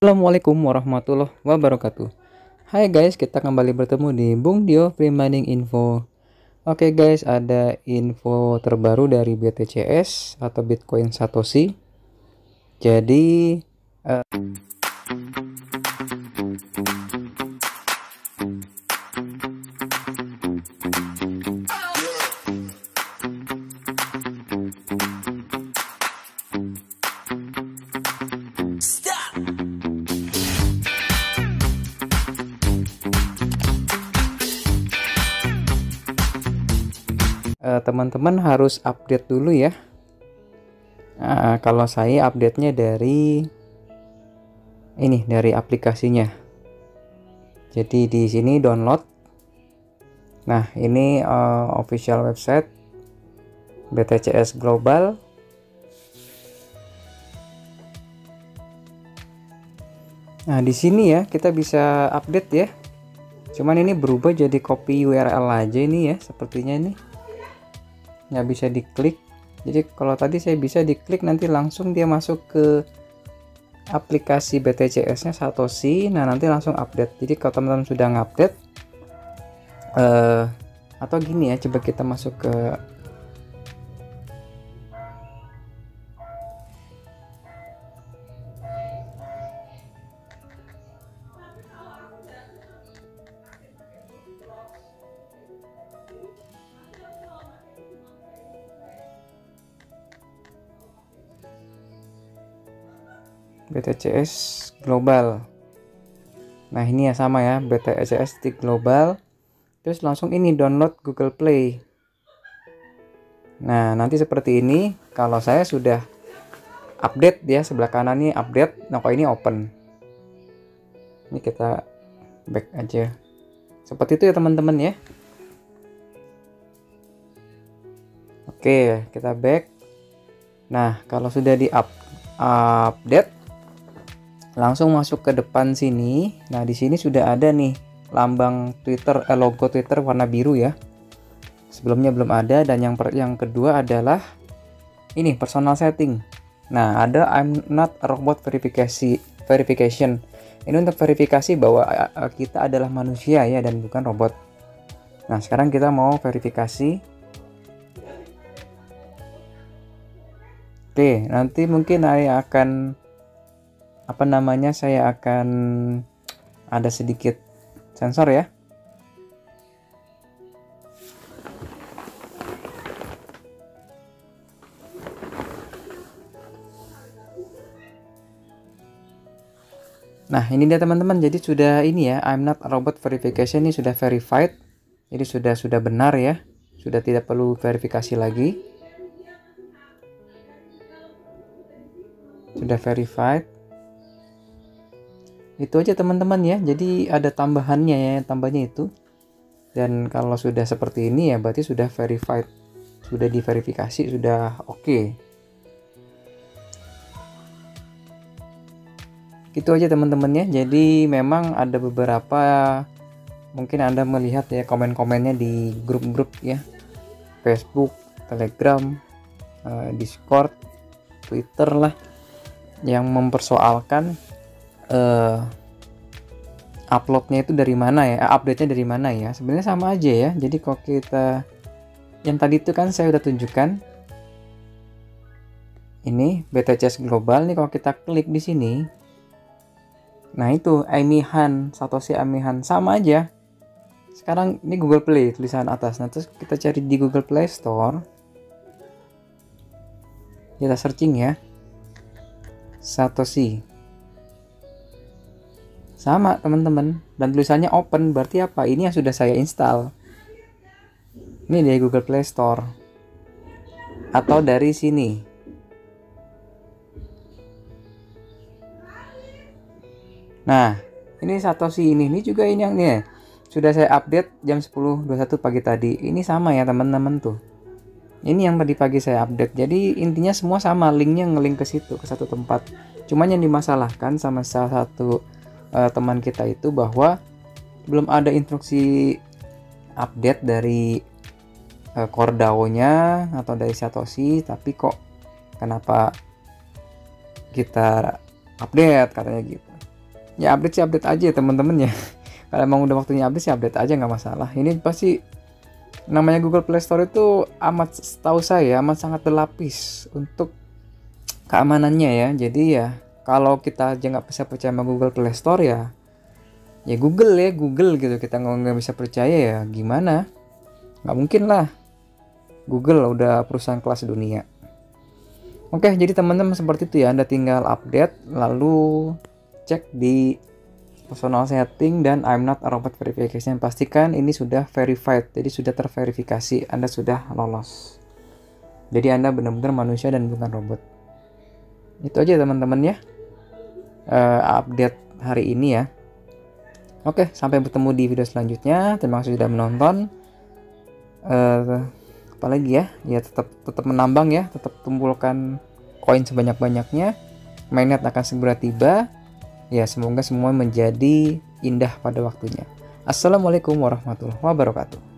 Assalamualaikum warahmatullahi wabarakatuh. Hai guys, kita kembali bertemu di Bung Dio Free Mining Info. Oke guys, ada info terbaru dari BTCS atau Bitcoin Satoshi. Jadi eh, teman-teman harus update dulu ya. Kalau saya update-nya dari aplikasinya. Jadi di sini download. Nah, ini official website BTCS Global. Nah, di sini ya kita bisa update ya. Cuman ini berubah jadi copy URL aja ini ya, sepertinya ini. Nggak bisa diklik. Jadi kalau tadi saya bisa diklik, nanti langsung dia masuk ke aplikasi BTCS nya Satoshi. Nah, nanti langsung update. Jadi kalau teman-teman sudah ngupdate atau gini ya, coba kita masuk ke BTCS Global. Nah, ini ya sama ya, BTCS di Global. Terus langsung ini download Google Play. Nah, nanti seperti ini. Kalau saya sudah update ya, sebelah kanan ini update. Nah, kalau ini open. Ini kita back aja. Seperti itu ya teman-teman ya. Oke, kita back. Nah, kalau sudah di update, langsung masuk ke depan sini. Nah, di sini sudah ada nih lambang Twitter, logo Twitter warna biru ya. Sebelumnya belum ada. Dan yang kedua adalah ini personal setting. Nah, ada I'm not a robot verification. Ini untuk verifikasi bahwa kita adalah manusia ya dan bukan robot. Nah, sekarang kita mau verifikasi. Oke, nanti mungkin saya akan saya akan ada sedikit sensor ya. Nah, ini dia teman-teman. Jadi sudah ini ya, I'm not a robot verification ini sudah verified. Jadi sudah benar ya. Sudah tidak perlu verifikasi lagi. Sudah verified. Itu aja teman-teman ya. Jadi ada tambahannya ya, tambahnya itu. Dan kalau sudah seperti ini ya berarti sudah verified, sudah diverifikasi, sudah oke. Gitu aja teman-teman ya. Jadi memang ada beberapa, mungkin Anda melihat ya komen-komennya di grup-grup ya, Facebook, Telegram, Discord, Twitter lah, yang mempersoalkan uploadnya itu dari mana ya, update-nya dari mana ya. Sebenarnya sama aja ya. Jadi kalau kita yang tadi itu kan saya udah tunjukkan ini BTCS Global nih, kalau kita klik di sini, nah itu Amihan, Satoshi Amihan, sama aja. Sekarang ini Google Play tulisan atas. Nah, terus kita cari di Google Play Store, kita searching ya, Satoshi. Sama teman-teman, dan tulisannya open, berarti apa? Ini yang sudah saya install. Ini dari Google Play Store atau dari sini. Nah, ini Satoshi ini juga ini yang nih sudah saya update jam 10.21 pagi tadi. Ini sama ya teman-teman tuh. Ini yang tadi pagi saya update. Jadi intinya semua sama, linknya ngelink ke situ, ke satu tempat. Cuman yang dimasalahkan sama salah satu teman kita itu bahwa belum ada instruksi update dari core DAO-nya atau dari Satoshi, tapi kok kenapa kita update katanya gitu. Ya update sih update aja ya teman-teman ya. Kalau emang udah waktunya update sih update aja, nggak masalah. Ini pasti namanya Google Play Store itu amat, setahu saya amat sangat berlapis untuk keamanannya ya. Jadi ya kalau kita aja nggak bisa percaya sama Google Play Store ya, ya Google ya Google gitu. Kita nggak bisa percaya ya gimana? Nggak mungkin lah. Google udah perusahaan kelas dunia. Oke, jadi teman-teman seperti itu ya. Anda tinggal update lalu cek di personal setting dan I'm not a robot verification. Pastikan ini sudah verified, jadi sudah terverifikasi, Anda sudah lolos. Jadi Anda benar-benar manusia dan bukan robot. Itu aja teman-teman ya, update hari ini ya. Oke, sampai bertemu di video selanjutnya. Terima kasih sudah menonton. Apalagi ya, ya tetap menambang ya, tetap kumpulkan koin sebanyak-banyaknya. Mainnet akan segera tiba. Ya, semoga semua menjadi indah pada waktunya. Assalamualaikum warahmatullahi wabarakatuh.